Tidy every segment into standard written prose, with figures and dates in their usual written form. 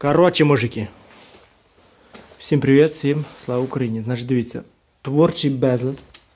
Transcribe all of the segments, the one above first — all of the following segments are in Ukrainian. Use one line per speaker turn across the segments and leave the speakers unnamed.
Коротше, мужики. Всім привіт, всім слава Україні. Значить, дивіться, творчий безлад.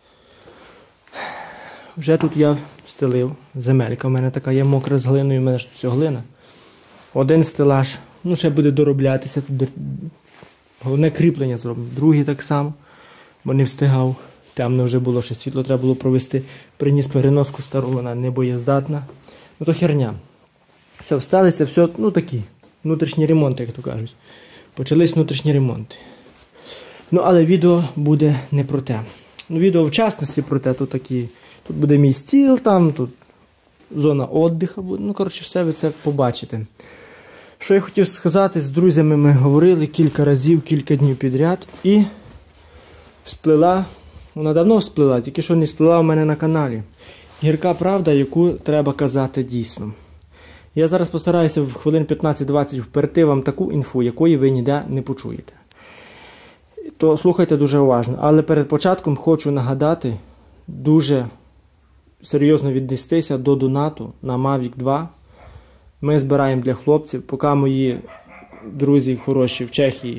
Вже тут я стелив. Земелька в мене така є мокра з глиною, у мене ж тут все глина. Один стелаж, ну ще буде дороблятися. Головне кріплення зроблено. Другий так само, бо не встигав. Темно вже було, ще світло треба було провести. Приніс переноску стару, вона не боєздатна. Ну то херня. Все, встали, це все, ну такі. Внутрішні ремонти, як то кажуть. Почались внутрішні ремонти. Ну, але відео буде не про те. Ну, відео в частності про те, тут такі. Тут буде мій стіл, там, тут зона відпочинку буде. Ну, коротше, все ви це побачите. Що я хотів сказати, з друзями ми говорили кілька разів, кілька днів підряд. І всплила, вона давно всплила, тільки що не всплила у мене на каналі. Гірка правда, яку треба казати дійсно. Я зараз постараюся в хвилин 15-20 вперти вам таку інфу, якої ви ніде не почуєте. То слухайте дуже уважно. Але перед початком хочу нагадати, дуже серйозно віднестися до донату на Mavic 2. Ми збираємо для хлопців, поки мої друзі хороші в Чехії,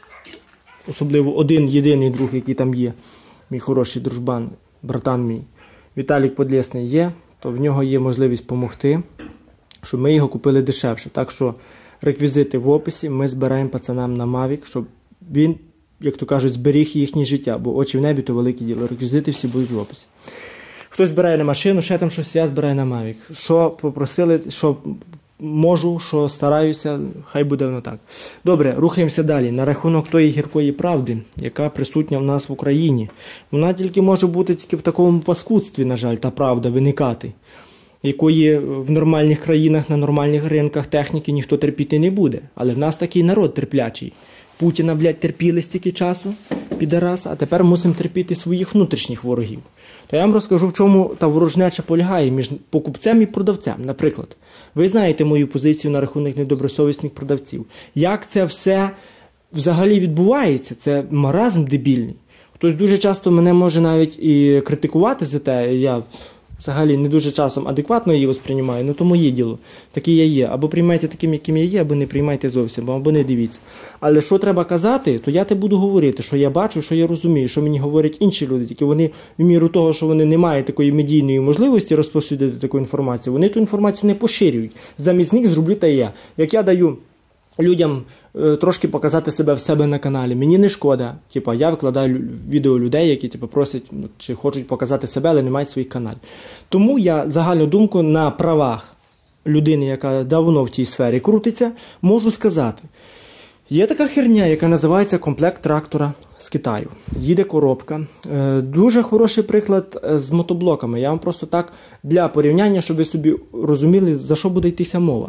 особливо один єдиний друг, який там є, мій хороший дружбан, братан мій, Віталік Подлєсний є, то в нього є можливість допомогти, щоб ми його купили дешевше. Так що реквізити в описі, ми збираємо пацанам на Mavic, щоб він, як то кажуть, зберіг їхнє життя, бо очі в небі – то велике діло. Реквізити всі будуть в описі. Хтось збирає на машину, ще там щось, я збираю на Mavic. Що попросили, що можу, що стараюся, хай буде воно так. Добре, рухаємося далі. На рахунок тої гіркої правди, яка присутня в нас в Україні. Вона тільки може бути тільки в такому паскудстві, на жаль, та правда виникати, якої в нормальних країнах, на нормальних ринках техніки ніхто терпіти не буде. Але в нас такий народ терплячий. Путіна, блядь, терпіли стільки часу, підарас, а тепер мусимо терпіти своїх внутрішніх ворогів. То я вам розкажу, в чому та ворожнеча полягає між покупцем і продавцем. Наприклад, ви знаєте мою позицію на рахунок недобросовісних продавців. Як це все взагалі відбувається? Це маразм дебільний. Хтось дуже часто мене може навіть і критикувати за те, я взагалі не дуже часом адекватно її восприймаю, ну то моє діло. Такий я є. Або приймайте таким, яким я є, або не приймайте зовсім, або не дивіться. Але що треба казати, то я те буду говорити, що я бачу, що я розумію, що мені говорять інші люди. Тільки вони, в міру того, що вони не мають такої медійної можливості розповсюдити таку інформацію, вони ту інформацію не поширюють. Замість них зроблю та я. Як я даю людям трошки показати себе в себе на каналі. Мені не шкода. Типа, я викладаю відео людей, які просять чи хочуть показати себе, але не мають своїх каналів. Тому я загальну думку на правах людини, яка давно в тій сфері крутиться, можу сказати. Є така херня, яка називається комплект трактора з Китаю. Їде коробка. Дуже хороший приклад з мотоблоками. Я вам просто так для порівняння, щоб ви собі розуміли, за що буде йтися мова.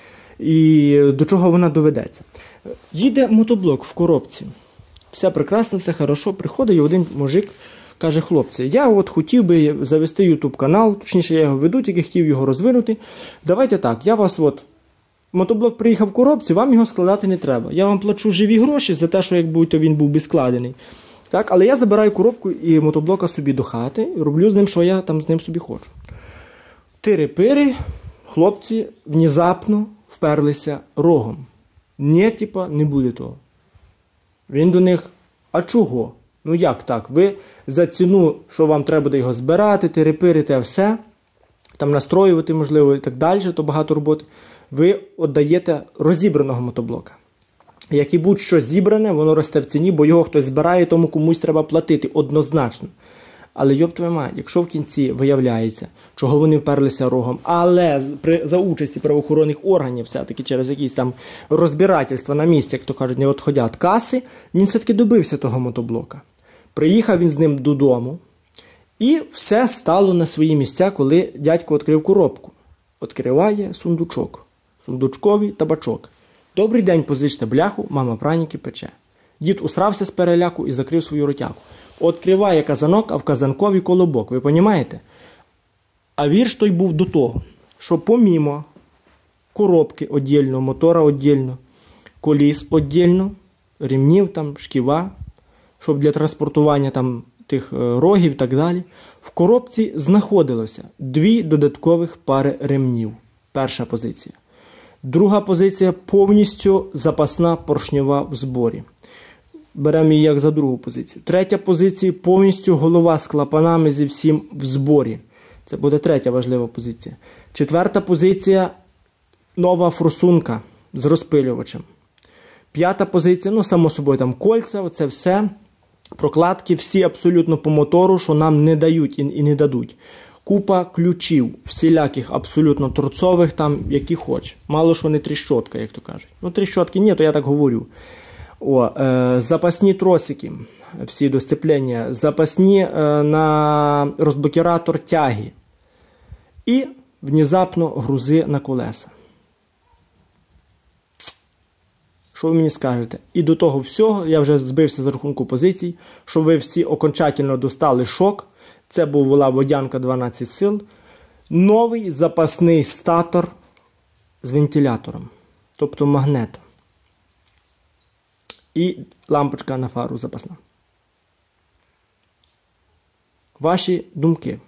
І до чого вона доведеться. Їде мотоблок в коробці. Все прекрасно, все хорошо. Приходить і один мужик, каже: хлопці, я от хотів би завести YouTube канал, точніше я його веду, тільки хотів його розвинути. Давайте так, я вас от, мотоблок приїхав в коробці, вам його складати не треба. Я вам плачу живі гроші за те, що як будь-то він був би складений. Так, але я забираю коробку і мотоблока собі до хати, і роблю з ним, що я там з ним собі хочу. Тири-пири, хлопці внезапно вперлися рогом. Ні, типа, не буде того. Він до них: а чого? Ну як так? Ви за ціну, що вам треба буде його збирати, терепирити, все, там настроювати, можливо, і так далі, то багато роботи, ви віддаєте розібраного мотоблока. Як і будь-що зібране, воно росте в ціні, бо його хтось збирає, тому комусь треба платити однозначно. Але, йоб твою мать, якщо в кінці виявляється, чого вони вперлися рогом, але за участі правоохоронних органів, все-таки через якісь там розбирательства на місці, як то кажуть, не відходять каси, він все-таки добився того мотоблока. Приїхав він з ним додому, і все стало на свої місця, коли дядько відкрив коробку. Відкриває сундучок. Сундучковий табачок. Добрий день, позичте бляху, мама праніки пече. Дід усрався з переляку і закрив свою ротяку. Відкриває казанок, а в казанкові колобок. Ви розумієте? А вірш той був до того, що помімо коробки віддільно, мотора віддільно, коліс віддільно, ремнів там, шківа, щоб для транспортування там тих рогів і так далі, в коробці знаходилося 2 додаткових пари ремнів. Перша позиція. Друга позиція – повністю запасна поршньова в зборі. Беремо її як за другу позицію. Третя позиція – повністю голова з клапанами зі всім в зборі. Це буде третя важлива позиція. Четверта позиція – нова форсунка з розпилювачем. П'ята позиція, ну, само собою, там кольця, оце все. Прокладки всі абсолютно по мотору, що нам не дають і не дадуть. Купа ключів, всіляких абсолютно торцових, там, які хоч. Мало що не тріщотка, як то кажуть. Ну, тріщотки ні, то я так говорю. Запасні тросики, всі до сцеплення, запасні на розблокіратор тяги. І внезапно грузи на колеса. Що ви мені скажете? І до того всього, я вже збився за рахунку позицій, що ви всі окончательно достали шок. Це була водянка 12 сил. Новий запасний статор з вентилятором, тобто магнетом. І лампочка на фару запасна. Ваші думки.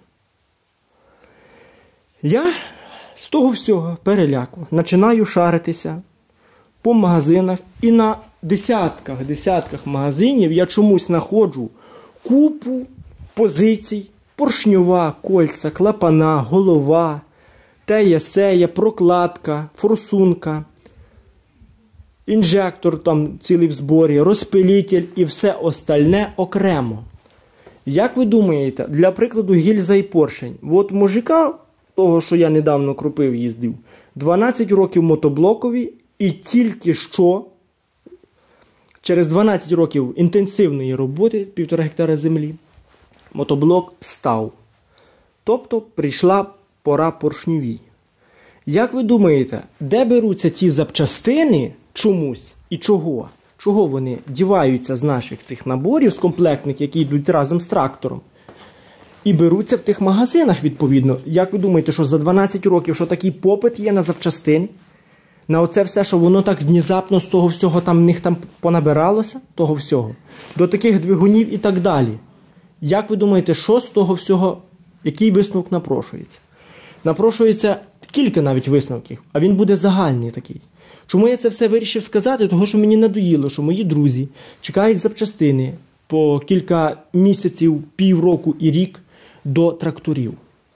Я з того всього переляку починаю шаритися по магазинах, і на десятках магазинів я чомусь знаходжу купу позицій: поршньова, кольця, клапана, голова, тея, сея, прокладка, форсунка, інжектор там цілий в зборі, розпилитель і все остальне окремо. Як ви думаєте, для прикладу гільза і поршень. От мужика, того, що я недавно кропив, їздив, 12 років мотоблокові, і тільки що, через 12 років інтенсивної роботи, 1,5 гектара землі, мотоблок став. Тобто прийшла пора поршньовій. Як ви думаєте, де беруться ті запчастини чомусь і чого? Чого вони діваються з наших цих наборів, з комплектних, які йдуть разом з трактором? І беруться в тих магазинах, відповідно. Як ви думаєте, що за 12 років, що такий попит є на запчастини? На оце все, що воно так внезапно з того всього там в них там понабиралося, того всього, до таких двигунів і так далі. Як ви думаєте, що з того всього, який висновок напрошується? Напрошується кілька навіть висновків, а він буде загальний такий. Чому я це все вирішив сказати? Тому що мені надоїло, що мої друзі чекають запчастини по кілька місяців, півроку і рік до тракторів.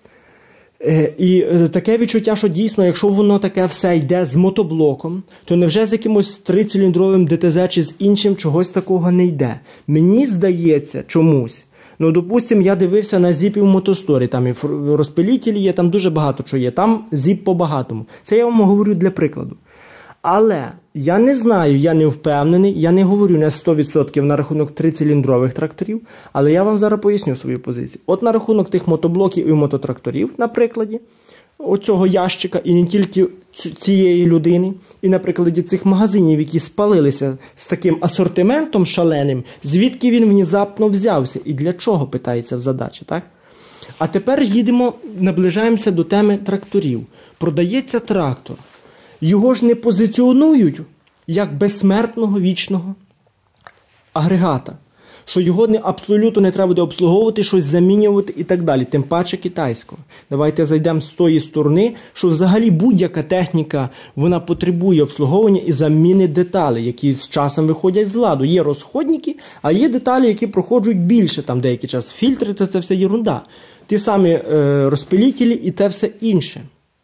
І таке відчуття, що дійсно, якщо воно таке все йде з мотоблоком, то невже з якимось 3-циліндровим ДТЗ чи з іншим чогось такого не йде? Мені здається чомусь. Ну, допустим, я дивився на зіпів в мотосторі, там і розпилителі є, там дуже багато чого є, там зіп по-багатому. Це я вам говорю для прикладу. Але я не знаю, я не впевнений, я не говорю на 100% на рахунок 3-циліндрових тракторів, але я вам зараз поясню свою позицію. От на рахунок тих мотоблоків і мототракторів, на прикладі оцього ящика, і не тільки цієї людини, і на прикладі цих магазинів, які спалилися з таким асортиментом шаленим, звідки він внезапно взявся і для чого, питається в задачі, так? А тепер їдемо, наближаємося до теми тракторів. Продається трактор. Його ж не позиціонують як безсмертного вічного агрегата, що його абсолютно не треба буде обслуговувати, щось замінювати і так далі, тим паче китайського. Давайте зайдемо з тої сторони, що взагалі будь-яка техніка, вона потребує обслуговування і заміни деталей, які з часом виходять з ладу. Є розходники, а є деталі, які проходжують більше, там деякий час. Фільтри – це все єрунда. Ті самі розпилителі і те все інше.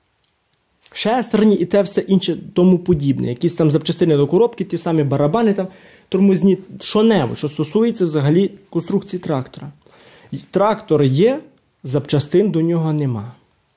Шестерні і те все інше тому подібне. Якісь там запчастини до коробки, ті самі барабани, там, тормозні, що-небудь, що стосується взагалі конструкції трактора. Трактор є, запчастин до нього нема.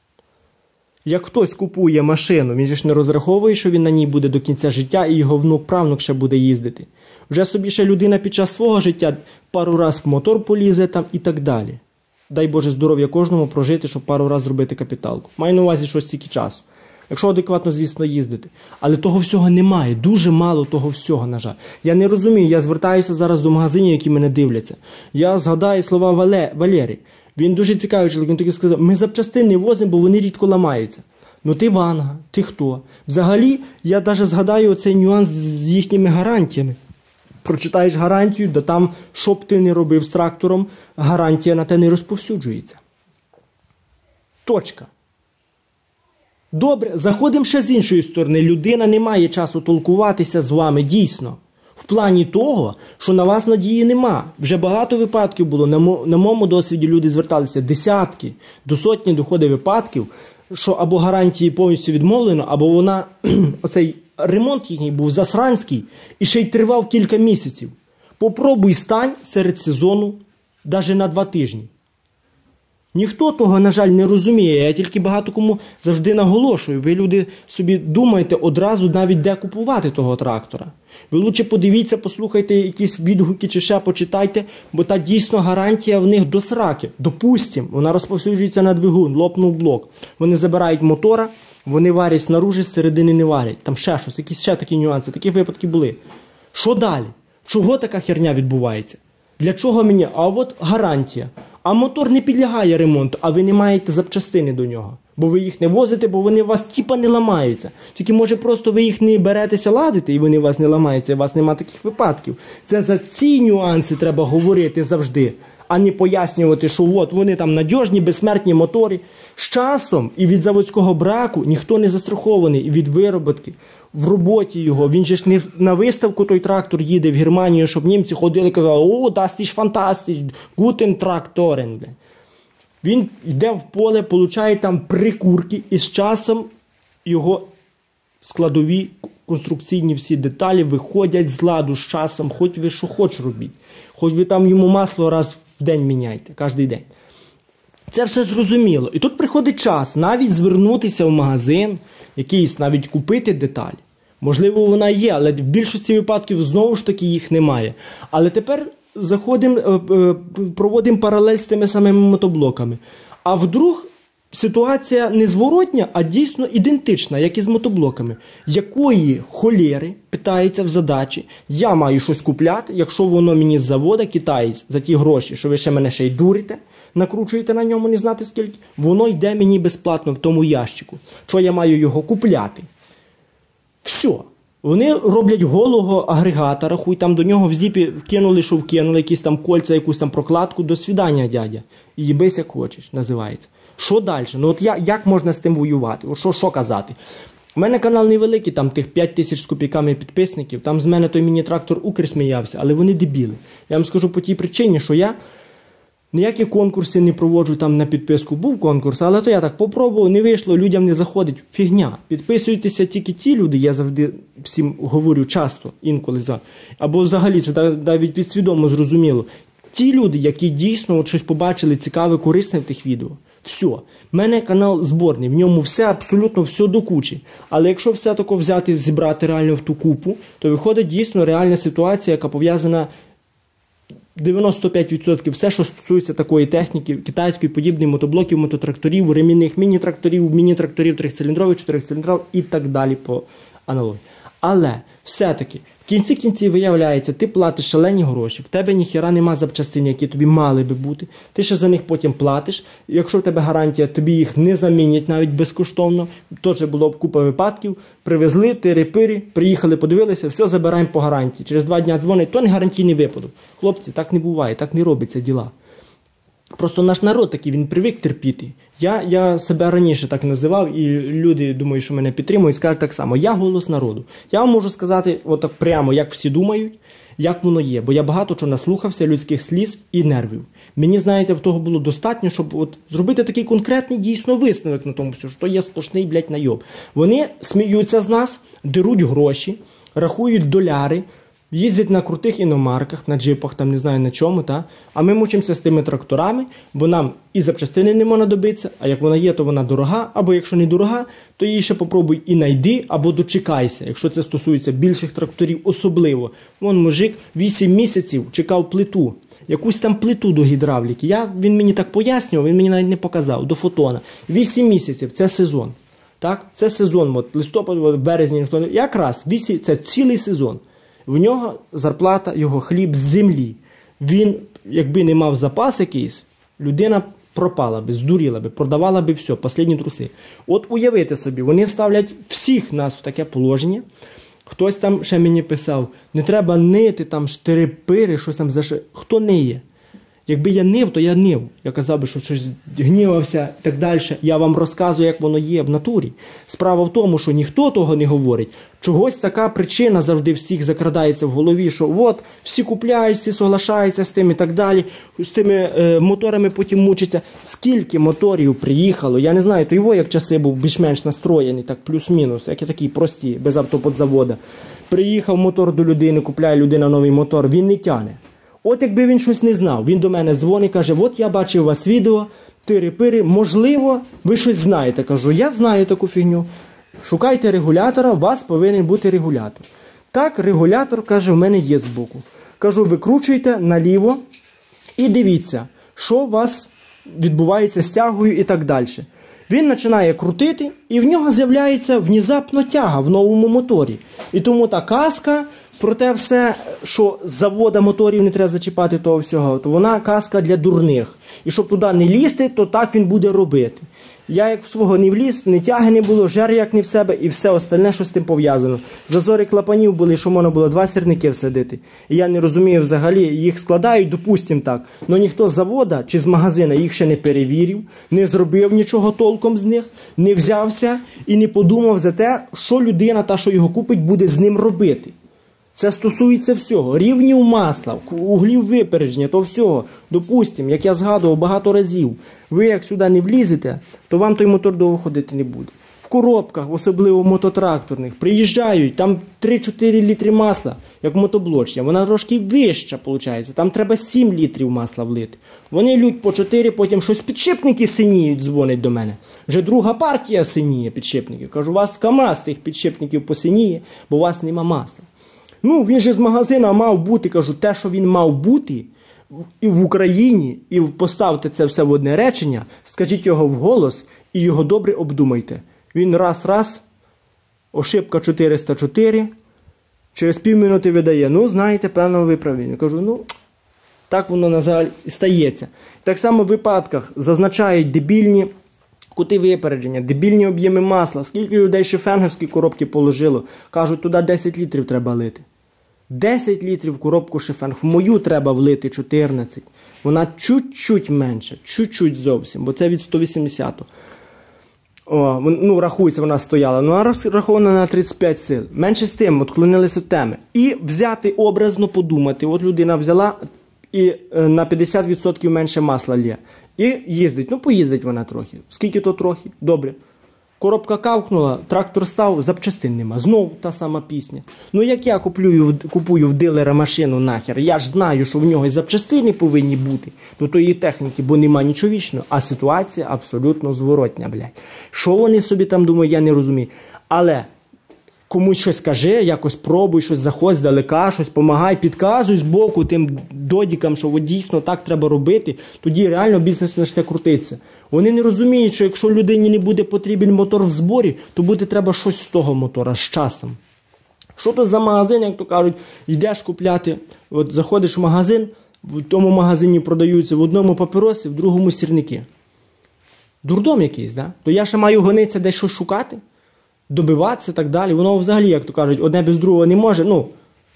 Як хтось купує машину, він же ж не розраховує, що він на ній буде до кінця життя і його внук-правнук ще буде їздити. Вже собі ще людина під час свого життя пару раз в мотор полізе там і так далі. Дай Боже здоров'я кожному прожити, щоб пару раз зробити капіталку. Маю на увазі щось стільки часу. Якщо адекватно, звісно, їздити. Але того всього немає. Дуже мало того всього, на жаль. Я не розумію, я звертаюся зараз до магазинів, які мене дивляться. Я згадаю слова Валери. Він дуже цікавий чоловік, він таки сказав, ми запчастини не возимо, бо вони рідко ламаються. Ну ти Ванга, ти хто? Взагалі, я навіть згадаю оцей нюанс з їхніми гарантіями. Прочитаєш гарантію, да там, що б ти не робив з трактором, гарантія на те не розповсюджується. Точка. Добре, заходимо ще з іншої сторони. Людина не має часу толкуватися з вами дійсно. В плані того, що на вас надії нема. Вже багато випадків було. На моєму досвіді люди зверталися десятки, до сотні доходить випадків, що або гарантії повністю відмовлено, або вона, оцей ремонт їхній був засранський і ще й тривав кілька місяців. Попробуй стань серед сезону навіть на 2 тижні. Ніхто того, на жаль, не розуміє. Я тільки багато кому завжди наголошую. Ви, люди, собі думаєте одразу навіть де купувати того трактора. Ви лучше подивіться, послухайте якісь відгуки чи ще почитайте, бо та дійсно гарантія в них до сраки. Допустим, вона розповсюджується на двигун, лопнув блок. Вони забирають мотора, вони варять снаружи, зсередини не варять. Там ще щось, якісь ще такі нюанси. Такі випадки були. Що далі? Чого така херня відбувається? Для чого мені? А от гарантія. А мотор не підлягає ремонту, а ви не маєте запчастини до нього. Бо ви їх не возите, бо вони у вас типа не ламаються. Тільки може просто ви їх не беретеся ладити і вони у вас не ламаються, і у вас немає таких випадків. Це за ці нюанси треба говорити завжди, а не пояснювати, що от вони там надіжні, безсмертні мотори. З часом і від заводського браку ніхто не застрахований, і від вироботки. В роботі його, він же ж не на виставку той трактор їде в Германію, щоб німці ходили і казали: «О, das ist fantastisch, guten Traktoren». Він йде в поле, получає там прикурки, і з часом його складові, конструкційні всі деталі виходять з ладу з часом, хоч ви що хоч робіть. Хоч ви там йому масло раз в день міняйте, кожен день. Це все зрозуміло. І тут приходить час навіть звернутися в магазин, якийсь, навіть купити деталь. Можливо, вона є, але в більшості випадків знову ж таки їх немає. Але тепер проводимо паралель з тими самими мотоблоками. А вдруг ситуація не зворотня, а дійсно ідентична, як і з мотоблоками. Якої холєри, питається в задачі, я маю щось купляти, якщо воно мені з завода, китаєць, за ті гроші, що ви ще мене ще й дурите, накручуєте на ньому не знати скільки, воно йде мені безплатно в тому ящику. Що я маю його купляти? Все. Вони роблять голого агрегата, рахуй, там до нього в зіпі вкинули, що вкинули, якісь там кольця, якусь там прокладку, до свідання, дядя. І їбись як хочеш, називається. Що далі? Ну от як можна з тим воювати? От що казати? У мене канал невеликий, там тих 5 тисяч з копійками підписників, там з мене той міні-трактор Укр сміявся, але вони дебіли. Я вам скажу по тій причині, що я ніякі конкурси не проводжу там на підписку. Був конкурс, але то я так попробував, не вийшло, людям не заходить. Фігня. Підписуйтеся тільки ті люди, я завжди всім говорю часто, інколи або взагалі це навіть підсвідомо зрозуміло. Ті люди, які дійсно от щось побачили цікаве, корисне в тих відео. Все. У мене канал зборний, в ньому все, абсолютно все до кучі. Але якщо все тако взяти, зібрати реально в ту купу, то виходить дійсно реальна ситуація, яка пов'язана 95% все, що стосується такої техніки, китайської, подібної, мотоблоків, мототракторів, ремінних міні-тракторів, міні-тракторів, 3-циліндрових, 4-циліндрових і так далі по аналогії. Але все-таки в кінці кінців виявляється, ти платиш шалені гроші, в тебе ніхіра нема запчастин, які тобі мали би бути, ти ще за них потім платиш, якщо в тебе гарантія, тобі їх не замінять навіть безкоштовно, теж було б купа випадків, привезли, тири-пири, приїхали, подивилися, все забираємо по гарантії, через 2 дня дзвонять, то не гарантійний випадок. Хлопці, так не буває, так не робиться діла. Просто наш народ такий, він привик терпіти. Я себе раніше так називав, і люди, думаю, що мене підтримують, скажуть так само. Я голос народу. Я вам можу сказати отак прямо, як всі думають, як воно є. Бо я багато чого наслухався людських сліз і нервів. Мені, знаєте, того було достатньо, щоб от зробити такий конкретний дійсно висновок на тому, що є сплошний, блядь, найоб. Вони сміються з нас, деруть гроші, рахують доляри, їздять на крутих іномарках, на джипах, там не знаю на чому, та? А ми мучимося з тими тракторами, бо нам і запчастини не можна добитися, а як вона є, то вона дорога, або якщо не дорога, то її ще попробуй і найди, або дочекайся, якщо це стосується більших тракторів особливо. Вон мужик 8 місяців чекав плиту, якусь там плиту до гідравліки. Він мені так пояснював, він мені навіть не показав, до фотона. 8 місяців, це сезон. Так? Це сезон, от, листопад, березень, якраз це цілий сезон. В нього зарплата, його хліб з землі. Він, якби не мав запас якийсь, людина пропала би, здуріла би, продавала би все, останні труси. От уявити собі, вони ставлять всіх нас в таке положення. Хтось там ще мені писав, не треба нити, там штири-пири, щось там Хто ниє? Якби я нив, то я нив. Я казав би, що щось гнівався і так далі. Я вам розказую, як воно є в натурі. Справа в тому, що ніхто того не говорить. Чогось така причина завжди всіх закрадається в голові, що от, всі купляють, всі соглашаються з тим і так далі. З тими моторами потім мучаться. Скільки моторів приїхало, я не знаю, то його як часи був більш-менш настроєний, так плюс-мінус, як і такі прості, без автоподзавода. Приїхав мотор до людини, купляє людина новий мотор, він не тяне. От якби він щось не знав, він до мене дзвонить, каже, от я бачив у вас відео, тири-пири, можливо, ви щось знаєте. Кажу, я знаю таку фігню. Шукайте регулятора, у вас повинен бути регулятор. Так, регулятор, каже, в мене є збоку. Кажу, викручуйте наліво і дивіться, що у вас відбувається з тягою і так далі. Він починає крутити, і в нього з'являється внезапно тяга в новому моторі. І тому та казка про те все, що з завода моторів не треба зачіпати того всього, то вона казка для дурних. І щоб туди не лізти, то так він буде робити. Я як в свого не вліз, ні тяги не було, жер як не в себе і все остальне, що з тим пов'язано. Зазори клапанів були, що можна було 2 сірники всадити. І я не розумію взагалі, їх складають, допустим так, але ніхто з завода чи з магазина їх ще не перевірив, не зробив нічого толком з них, не взявся і не подумав за те, що людина, та, що його купить, буде з ним робити. Це стосується всього. Рівнів масла, углів випередження, то всього. Допустим, як я згадував багато разів, ви як сюди не влізете, то вам той мотор довго ходити не буде. В коробках, особливо мототракторних, приїжджають, там 3-4 літри масла, як мотоблочня. Вона трошки вища, виходить. Там треба 7 літрів масла влити. Вони лють по 4, потім щось підшипники синіють, дзвонять до мене. Вже друга партія синіє підшипників. Кажу, у вас КамАЗ тих підшипників посиніє, бо у вас нема масла. Ну, він же з магазина мав бути, кажу, те, що він мав бути і в Україні, і поставте це все в одне речення, скажіть його вголос і його добре обдумайте. Він раз, ошибка 404, через півминути видає, ну, знаєте, певно, ви праві. Я кажу, ну, так воно, на жаль, і стається. Так само в випадках зазначають дебільні кути випередження, дебільні об'єми масла. Скільки людей шефенгівські коробки положило? Кажуть, туди 10 літрів треба лити. 10 літрів в коробку шефенг. В мою треба влити 14. Вона чуть-чуть менше, чуть-чуть зовсім, бо це від 180-го. Ну, рахується, вона стояла. Ну, а рахована на 35 сил. Менше з тим, відклонилися від теми. І взяти образно подумати. От людина взяла і на 50% менше масла лє. І їздить. Ну, поїздить вона трохи. Скільки то трохи? Добре. Коробка кавкнула, трактор став, запчастин нема. Знову та сама пісня. Ну, як я купую в дилера машину нахер, я ж знаю, що в нього і запчастини повинні бути до тої техніки, бо нема нічого вічного. А ситуація абсолютно зворотня, блядь. Що вони собі там думають, я не розумію. Але комусь щось скажи, якось пробуй, щось заходь здалека, щось помагай, підказуй збоку тим додікам, що от дійсно так треба робити, тоді реально бізнес почне крутитися. Вони не розуміють, що якщо людині не буде потрібен мотор в зборі, то буде треба щось з того мотора з часом. Що то за магазин, як то кажуть, йдеш купляти, от заходиш в магазин, в тому магазині продаються в одному папіроси, в другому сірники. Дурдом якийсь, да? То я ще маю гонитися десь щось шукати? Добиватися і так далі. Воно взагалі, як то кажуть, одне без другого не може, ну,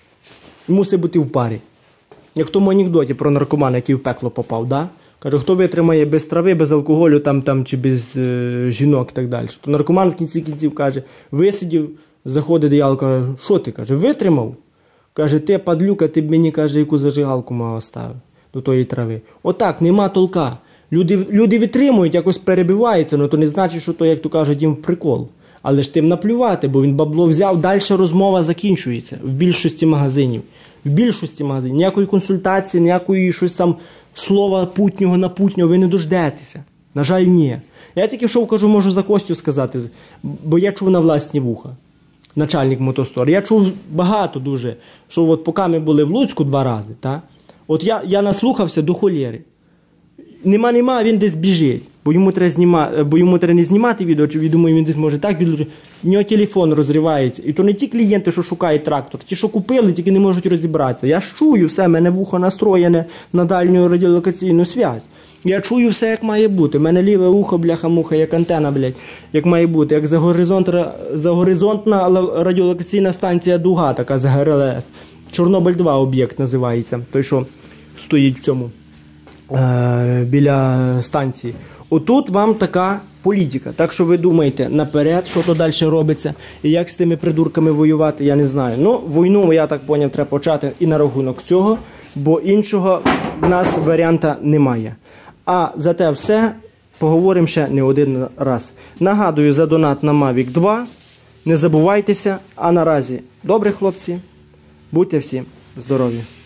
мусить бути в парі. Як в тому анекдоті про наркомана, який в пекло попав, да? Каже, хто витримає без трави, без алкоголю, там чи без жінок і так далі. То наркоман в кінці кінців каже, висидів, заходить диявол, каже, що ти, каже, витримав? Каже, ти, падлюка, ти б мені, каже, яку зажигалку мав оставив до тої трави. Отак, нема толка. Люди витримують, якось перебиваються, але то не значить, що то, як то кажуть, їм прикол. Але ж тим наплювати, бо він бабло взяв, далі розмова закінчується в більшості магазинів. В більшості магазинів. Ніякої консультації, ніякої щось там слова путнього на путнього ви не дождетеся. На жаль, ні. Я тільки що кажу, можу за Костю сказати, бо я чув на власні вуха. Начальник мотостор. Я чув багато дуже, що от поки ми були в Луцьку 2 рази, та, от я наслухався до холєри. Нема, він десь біжить. Бо йому треба не знімати відео, чи думаю, він десь може так відлучити. В нього телефон розривається. І то не ті клієнти, що шукають трактор, ті, що купили, тільки не можуть розібратися. Я ж чую все, мене вухо настроєне на дальню радіолокаційну зв'язь. Я чую все, як має бути. У мене ліве ухо, бляха-муха, як антена, блядь, як має бути. Як загоризонтна радіолокаційна станція Дуга, така з ГРЛС. Чорнобиль-2 об'єкт називається. Той, що стоїть в цьому. біля станції. Отут вам така політика. Так що ви думаєте наперед, що то далі робиться, і як з тими придурками воювати, я не знаю. Ну, війну, я так поняв, треба почати і на рахунок цього, бо іншого в нас варіанта немає. А за те все поговоримо ще не один раз. Нагадую за донат на Mavic 2. Не забувайтеся. А наразі, добре, хлопці, будьте всі здорові.